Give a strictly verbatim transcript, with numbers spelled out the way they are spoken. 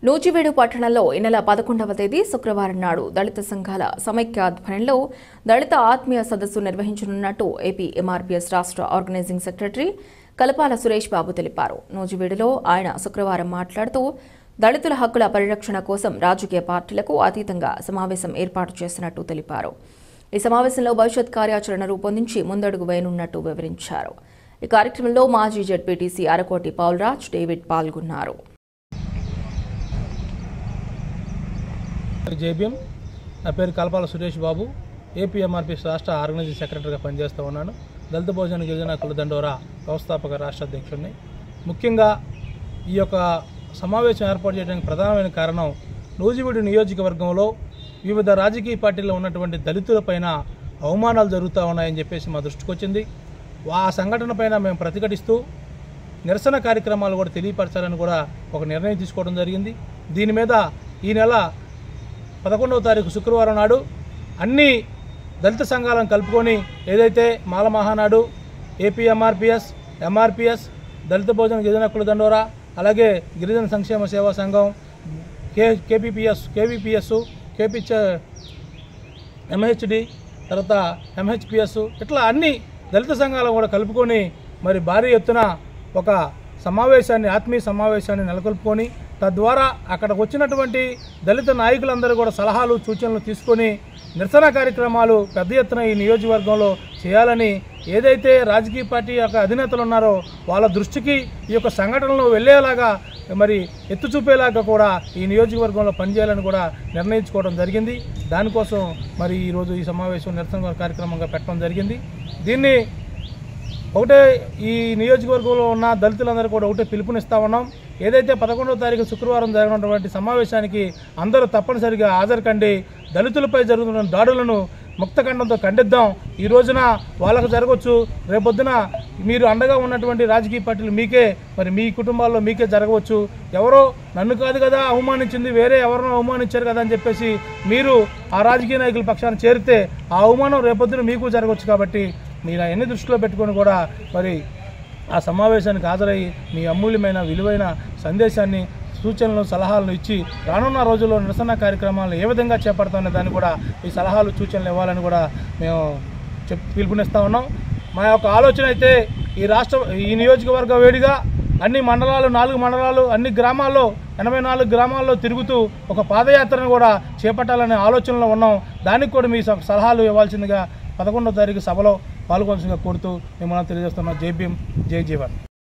నూజివీడు పట్టణంలో ఈ నెల పదకొండవ తేదీ శుక్రవారం నాడు దళిత సంఘాల సమైక్య ఆధ్వర్యంలో దళిత ఆత్మీయ సదస్సు నిర్వహించనున్నట్టు ఏపీ ఎంఆర్పీఎస్ రాష్ట్ర ఆర్గనైజింగ్ సెక్రటరీ కలపాల సురేష్ బాబు తెలిపారు. నూజివీడులో ఆయన శుక్రవారం మాట్లాడుతూ దళితుల హక్కుల పరిరక్షణ కోసం రాజకీయ పార్టీలకు అతీతంగా సమావేశం ఏర్పాటు చేసినట్టు తెలిపారు. ఈ సమావేశంలో భవిష్యత్ కార్యాచరణ రూపొందించి ముందడుగు వేయనున్నట్టు వివరించారు. ఈ కార్యక్రమంలో మాజీ జెడ్పీటీసీ అరకోటి పౌల్రాజ్, డేవిడ్ పాల్గొన్నారు. జేబీఎం నా పేరు కలపాల సురేష్ బాబు. ఏపీ ఎంఆర్పీఎస్ రాష్ట్ర ఆర్గనైజింగ్ సెక్రటరీగా పనిచేస్తూ ఉన్నాను. దళిత బహుజన గిరిజన కుల దండోరా వ్యవస్థాపక రాష్ట్ర అధ్యక్షుడిని. ముఖ్యంగా ఈ యొక్క సమావేశం ఏర్పాటు చేయడానికి ప్రధానమైన కారణం నూజివీడు నియోజకవర్గంలో వివిధ రాజకీయ పార్టీల్లో ఉన్నటువంటి దళితులపైన అవమానాలు జరుగుతూ ఉన్నాయని చెప్పేసి మా దృష్టికి వచ్చింది. ఆ సంఘటన పైన మేము ప్రతిఘటిస్తూ నిరసన కార్యక్రమాలు కూడా తెలియపరచాలని కూడా ఒక నిర్ణయం తీసుకోవడం జరిగింది. దీని మీద ఈ నెల పదకొండవ తారీఖు శుక్రవారం నాడు అన్ని దళిత సంఘాలను కలుపుకొని ఏదైతే Mala Mahanadu, AP MRPS, MRPS, దళిత బహుజన గిరిజన కుల దండోరా, అలాగే గిరిజన సంక్షేమ సేవా సంఘం, కే కేపీపీఎస్ కేవీపీఎస్ కేపీ ఎంహెచ్డి, తర్వాత ఎంహెచ్పిఎస్, ఇట్లా అన్ని దళిత సంఘాలను కూడా కలుపుకొని మరి భారీ ఎత్తున ఒక సమావేశాన్ని ఆత్మీయ సమావేశాన్ని నెలకొల్పుకొని తద్వారా అక్కడికి వచ్చినటువంటి దళిత నాయకులందరూ కూడా సలహాలు సూచనలు తీసుకొని నిరసన కార్యక్రమాలు పెద్ద ఎత్తున ఈ నియోజకవర్గంలో చేయాలని ఏదైతే రాజకీయ పార్టీ యొక్క అధినేతలు ఉన్నారో వాళ్ళ దృష్టికి ఈ యొక్క సంఘటనలు వెళ్ళేలాగా మరి ఎత్తు చూపేలాగా కూడా ఈ నియోజకవర్గంలో పనిచేయాలని కూడా నిర్ణయించుకోవడం జరిగింది. దానికోసం మరి ఈరోజు ఈ సమావేశం నిరసన కార్యక్రమంగా పెట్టడం జరిగింది. దీన్ని ఒకటే ఈ నియోజకవర్గంలో ఉన్న దళితులందరూ కూడా ఒకటే పిలుపునిస్తా ఉన్నాం. ఏదైతే పదకొండవ తారీఖు శుక్రవారం జరగనటువంటి సమావేశానికి అందరూ తప్పనిసరిగా హాజరు కండి. దళితులపై జరుగుతున్న దాడులను ముక్తఖండంతో ఖండిద్దాం. ఈ రోజున వాళ్ళకు జరగవచ్చు, రేపొద్దున మీరు అండగా ఉన్నటువంటి రాజకీయ పార్టీలు మీకే మరి మీ కుటుంబాల్లో మీకే జరగవచ్చు. ఎవరో నన్ను కాదు కదా అవమానించింది, వేరే ఎవరినో అవమానించారు కదా అని చెప్పేసి మీరు ఆ రాజకీయ నాయకుల పక్షాన చేరితే ఆ అవమానం రేపొద్దున మీకు జరగవచ్చు. కాబట్టి మీరు అవన్నీ దృష్టిలో పెట్టుకొని కూడా మరి ఆ సమావేశానికి హాజరయ్యి మీ అమూల్యమైన విలువైన సందేశాన్ని, సూచనలు, సలహాలను ఇచ్చి రానున్న రోజుల్లో నిరసన కార్యక్రమాలను ఏ విధంగా చేపడతామనే దాన్ని కూడా ఈ సలహాలు సూచనలు ఇవ్వాలని కూడా మేము చెప్ పిలుపునిస్తూ ఉన్నాం. మా యొక్క ఆలోచన అయితే ఈ రాష్ట్ర ఈ నియోజకవర్గ వేడిగా అన్ని మండలాలు నాలుగు మండలాలు అన్ని గ్రామాల్లో ఎనభై నాలుగు గ్రామాల్లో తిరుగుతూ ఒక పాదయాత్రను కూడా చేపట్టాలనే ఆలోచనలో ఉన్నాం. దానికి కూడా మీ సలహాలు ఇవ్వాల్సిందిగా పదకొండవ తారీఖు సభలో పాల్గొనాల్సిందిగా కోరుతూ మిమ్మల్ని తెలియజేస్తున్నాం. జై భీమ్, జై జీవన్.